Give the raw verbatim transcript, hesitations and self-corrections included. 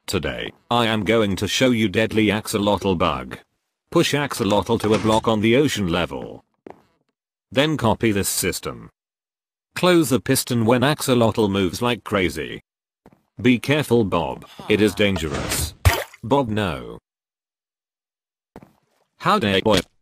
Today, I am going to show you deadly axolotl bug. Push axolotl to a block on the ocean level. Then copy this system. Close the piston when axolotl moves like crazy. Be careful, Bob, it is dangerous. Bob, no. How dare boy.